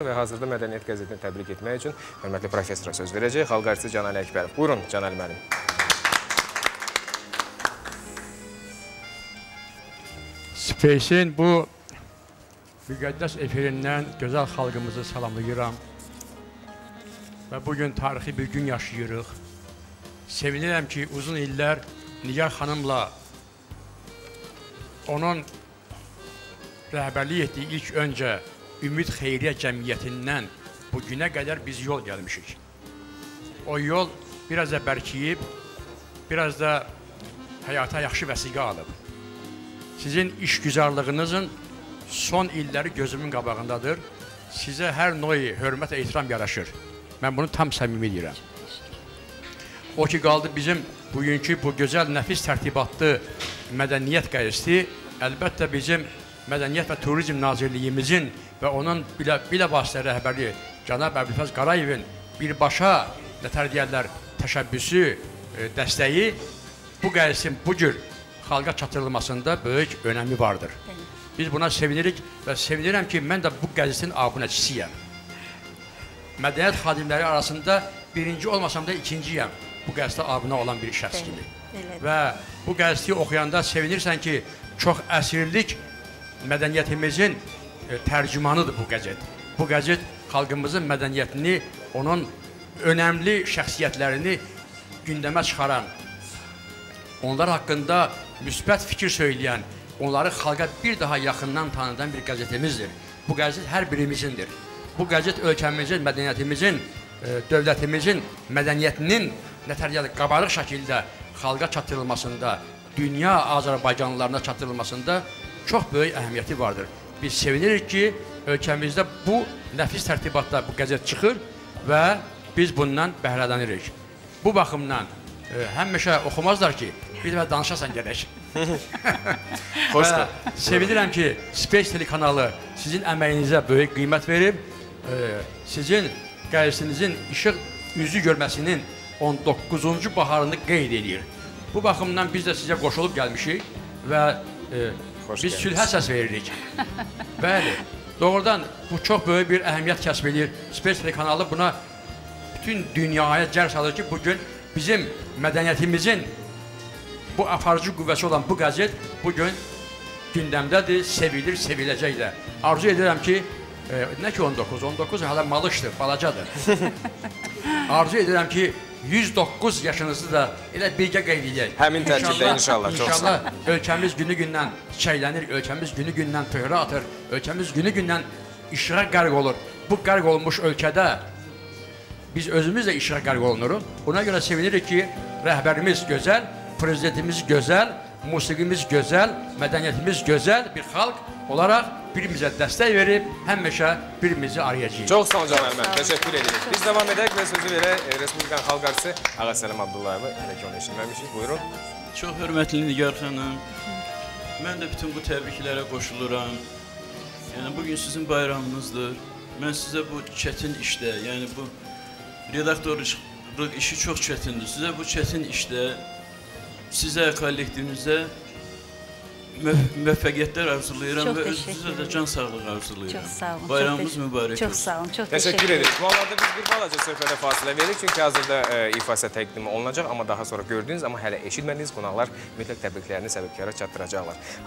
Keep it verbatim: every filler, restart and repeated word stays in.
və hazırda Mədəniyyət qəzetini təbrik etmək üçün hörmətli professora söz verəcək. Xalq artisti Can Ali Əkbərov. Buyurun, Can Ali müəllim. Space'in bu müqəddəs efirindən gözəl xalqımızı salamlayıram və bugün tarixi bir gün yaşayırıq. Sevinirəm ki, uzun illər Nigar xanımla onun rəhbərlik etdiyi ilk öncə Ümid Xeyriyyə Cəmiyyətindən bu günə qədər biz yol gəlmişik. O yol biraz da bərkiyib, biraz da həyata yaxşı vəsiqə alıb. Sizin işgüzarlığınızın son illəri gözümün qabağındadır. Sizə hər növ hörmət və ehtiram yaraşır. Mən bunu tam səmimi deyirəm. O ki, qaldı bizim bugünkü bu gözəl, nəfis tərtibatlı mədəniyyət qəzeti, əlbəttə bizim Mədəniyyət və Turizm Nazirliyimizin və onun bilavasitə rəhbəri cənab Əbülfəz Qarayevin birbaşa nətər deyərlər, təşəbbüsü, dəstəyi bu qəzetin bu cür xalqa çatdırılmasında böyük önəmi vardır. Biz buna sevinirik və sevinirəm ki, mən də bu qəzetin abunəçisiyəm. Mədəniyyət xadimləri arasında birinci olmasam da ikinciyəm bu qəzetə abunə olan bir şəxs kimi. Və bu qəzeti oxuyanda sevinirsən ki, çox əsirlik mədəniyyətimizin tərcümanıdır bu qəzet. Bu qəzet xalqımızın mədəniyyətini, onun önəmli şəxsiyyətlərini gündəmə çıxaran, onlar haqqında müsbət fikir söyləyən, onları xalqa bir daha yaxından tanıdan bir qəzetimizdir. Bu qəzet hər birimizindir. Bu qəzet ölkəmizin, mədəniyyətimizin, dövlətimizin, mədəniyyətinin nətər qabarıq şəkildə xalqa çatdırılmasında, dünya Azərbaycanlılarına çatdırılmasında çox böyük əhəmiyyəti vardır. Biz sevinirik ki, ölkəmizdə bu nəfis tərtibatda bu qəzet çıxır və biz bundan bəhrələnirik. Bu baxımdan həmişə oxumazlar ki, bir dəfə danışasan gərək. Sevinirəm ki, Space telekanalı sizin əməyinizə böyük qiymət verib, sizin qəzetinizin işıq üzü görməsinin on doqquzuncu baharını qeyd edir. Bu baxımdan biz də sizə qoşulub gəlmişik və biz sülhə səs veririk. Bəli, doğrudan bu çox böyük bir əhəmiyyət kəsb edir. Space telekanalı buna bütün dünyaya cər salır ki, bugün bizim mədəniyyətimizin bu aparıcı qüvvəsi olan bu qəzet bugün gündəmdədir, sevilir, seviləcək də. Arzu edirəm ki, nə ki on doqquz, on doqquz hələ malışdır, balacadır. Arzu edirəm ki, yüz doqquz yaşınızı da elə birgə qeyd edək. Həmin tərkibdə inşallah. İnşallah ölkəmiz günü-gündən çiçəklənir, ölkəmiz günü-gündən pöhrə atır, ölkəmiz günü-gündən işığa qərq olur. Bu qərq olmuş ölkədə biz özümüz də işığa qərq olunuruq. Buna görə sevinirik ki, rəhbərimiz gözəl, prezidentimiz gözəl, musiqimiz gözəl, mədəniyyətimiz gözəl bir xalq olaraq birimizə dəstək verib, həmişə birimizi arayacağıq. Çox sağ olun Can Ali müəllim, təşəkkür edirik. Biz davam edək və sözü verək Respublikan Xalq artisti Ağa Səlim Abdullayeva. Hələ ki onu eşitməmişik, buyurun. Çox hörmətli Nigar xanım, mən də bütün bu təbriklərə qoşuluram. Yəni, bugün sizin bayramınızdır. Mən sizə bu çətin işdə, yəni bu redaktorluq işi çox çətindir. Sizə bu çətin işdə, sizə, kollektivinizə müvəffəqiyyətlər arzulayıram və özünüzə də can sağlığı arzulayıram. Çox sağ olun. Bayramımız mübarək olsun. Çox sağ olun, çox təşəkkür edirik. Bu anlarda biz bir balaca söhbətə fasilə veririk, çünki hazırda ifası təqdimi olunacaq, amma daha sonra gördüyünüz, amma hələ eşitmədiyiniz qonaqlar mütləq təbriklərini səbəbkara çatdıracaqlar.